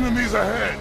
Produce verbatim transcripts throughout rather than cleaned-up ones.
Enemies ahead!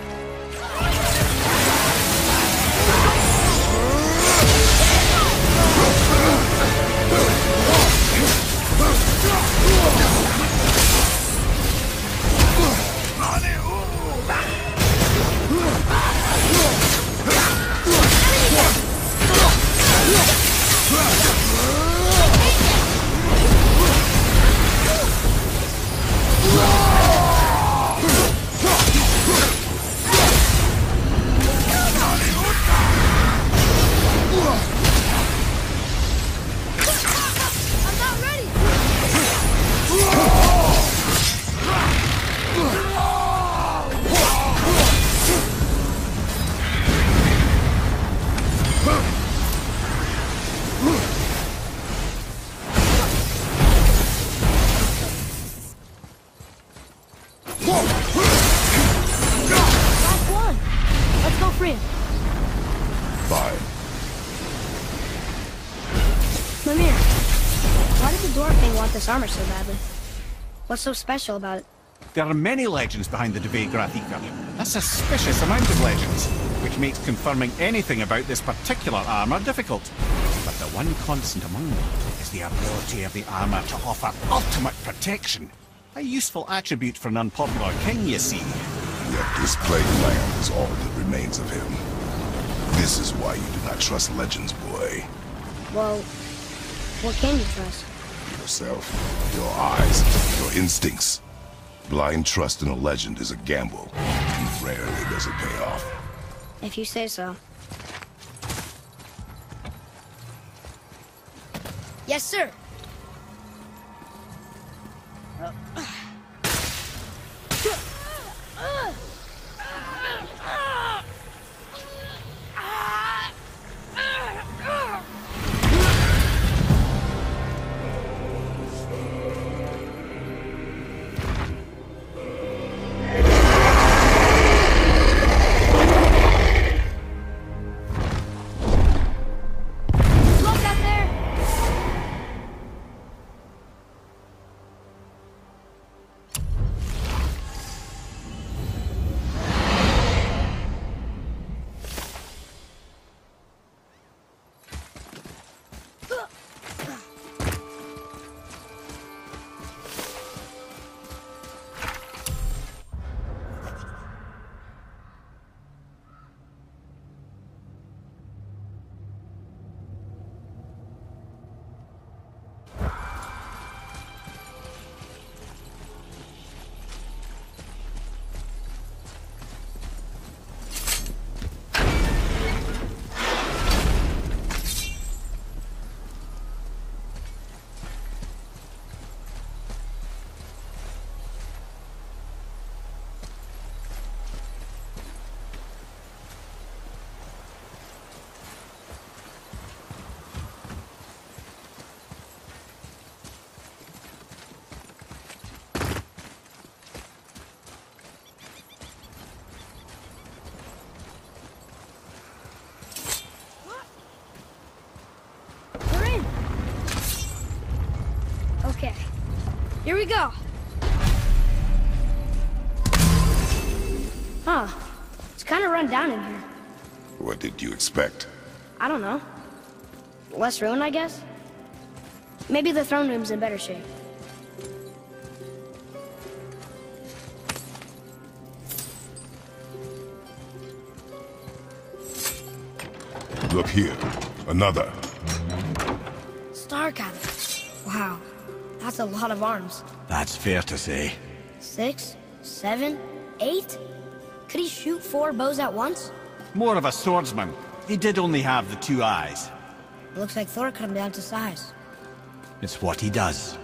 This armor so badly. What's so special about it? There are many legends behind the Duvay Grathika. A suspicious amount of legends, which makes confirming anything about this particular armor difficult. But the one constant among them is the ability of the armor to offer ultimate protection. A useful attribute for an unpopular king, you see. Yet this plague land is all that remains of him. This is why you do not trust legends, boy. Well, what can you trust? Yourself, your eyes, your instincts. Blind trust in a legend is a gamble, and rarely does it pay off. If you say so. Yes, sir. Here we go. Huh. It's kind of run down in here. What did you expect? I don't know. Less ruin, I guess? Maybe the throne room's in better shape. Look here. Another. Star cannon. Wow. That's a lot of arms. That's fair to say. Six? Seven? Eight? Could he shoot four bows at once? More of a swordsman. He did only have the two eyes. Looks like Thor cut him down to size. It's what he does.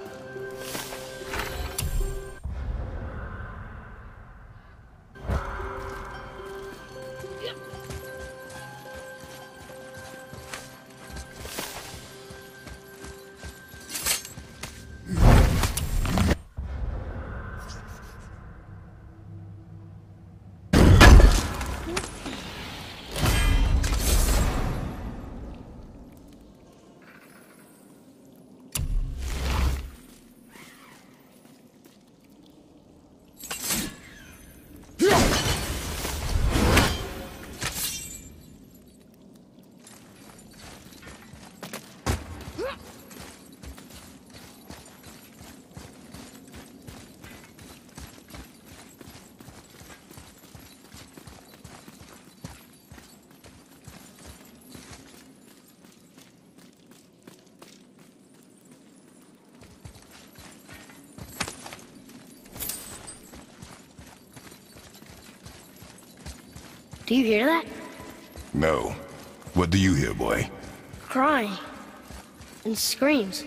Do you hear that? No. What do you hear, boy? Crying. And screams.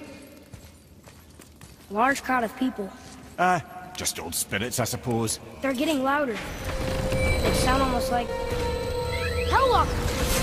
Large crowd of people. Uh, just old spirits, I suppose. They're getting louder. They sound almost like... Hellwalkers!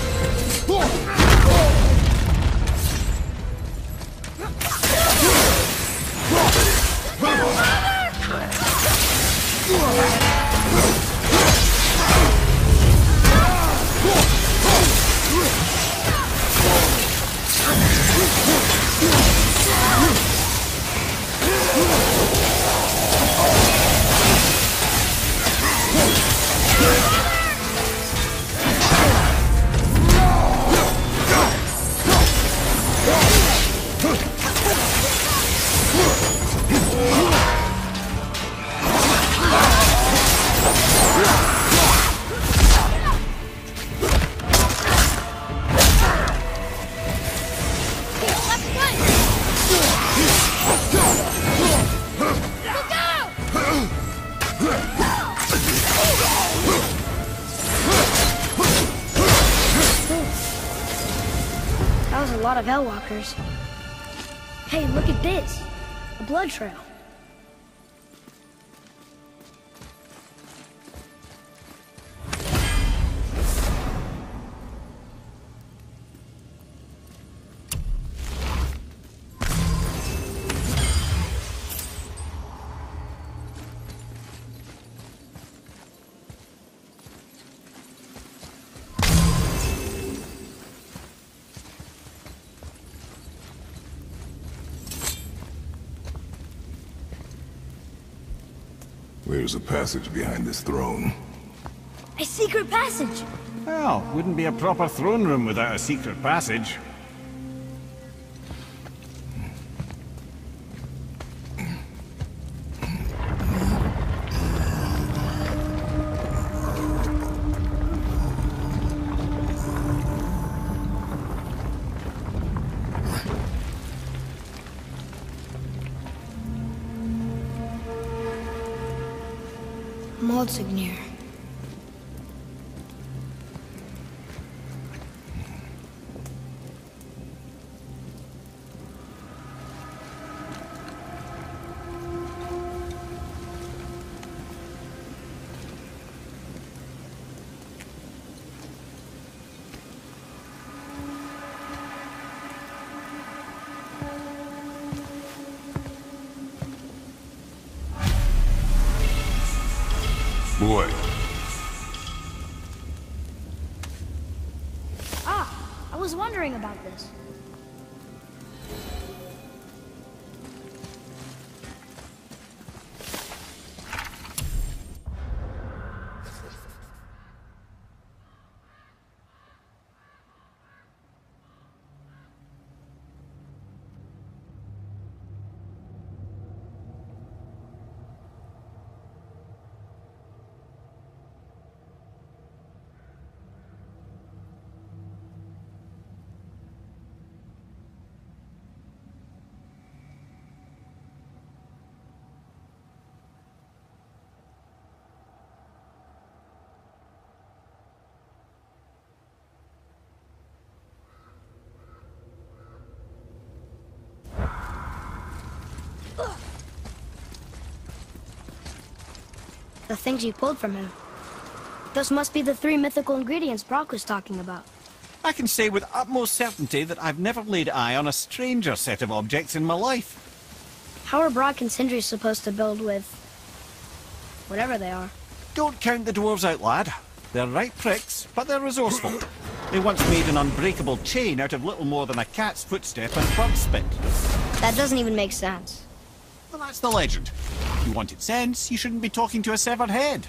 That was a lot of Hellwalkers. Hey, look at this. A blood trail. There's a passage behind this throne. A secret passage! Well, wouldn't be a proper throne room without a secret passage. Maldsignir. Boy. Ah, I was wondering about this. The things you pulled from him. Those must be the three mythical ingredients Brock was talking about. I can say with utmost certainty that I've never laid eye on a stranger set of objects in my life. How are Brock and Sindri supposed to build with... whatever they are? Don't count the dwarves out, lad. They're right pricks, but they're resourceful. They once made an unbreakable chain out of little more than a cat's footstep and bird spit. That doesn't even make sense. Well, that's the legend. If you wanted sense, you shouldn't be talking to a severed head.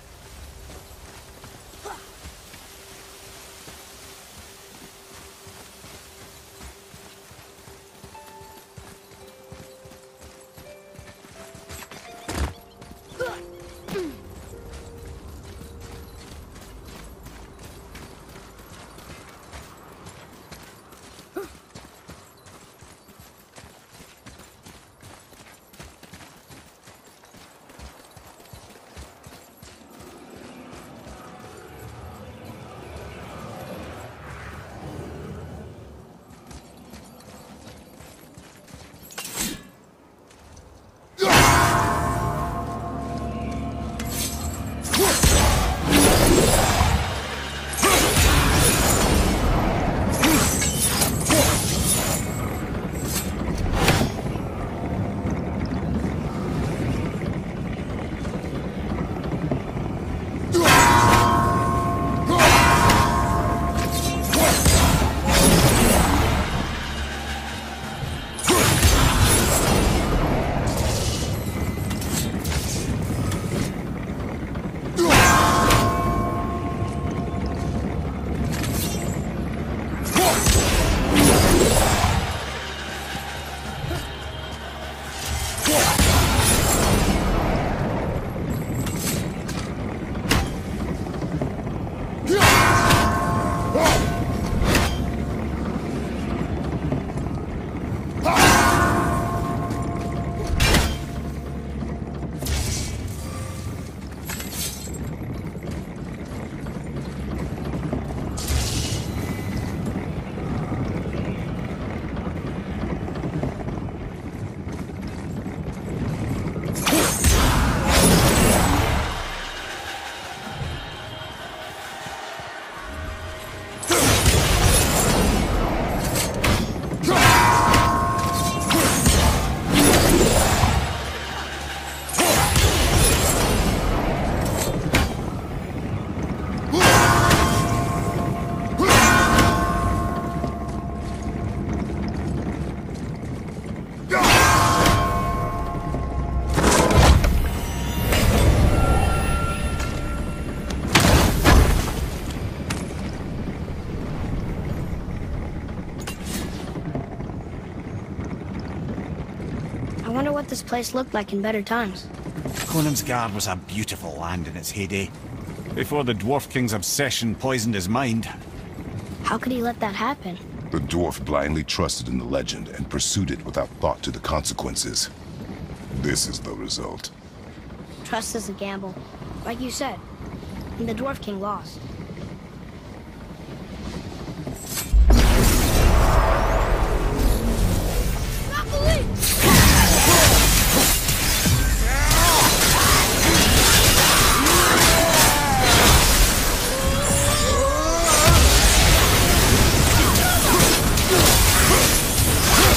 this place looked like in better times. Konungsgard was a beautiful land in its heyday, before the Dwarf King's obsession poisoned his mind. How could he let that happen? The dwarf blindly trusted in the legend and pursued it without thought to the consequences. This is the result. Trust is a gamble, like you said. And the Dwarf King lost.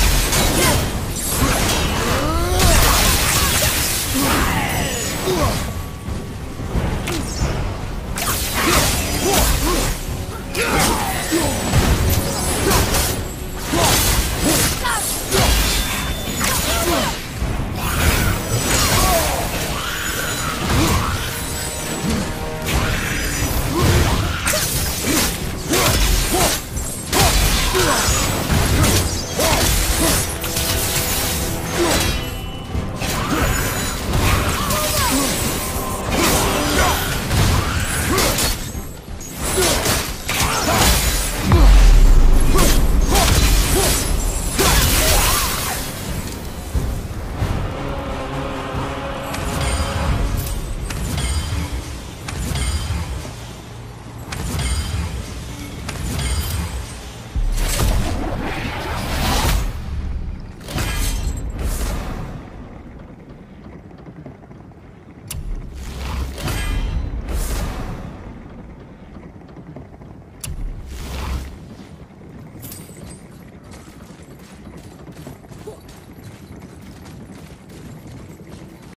Ugh!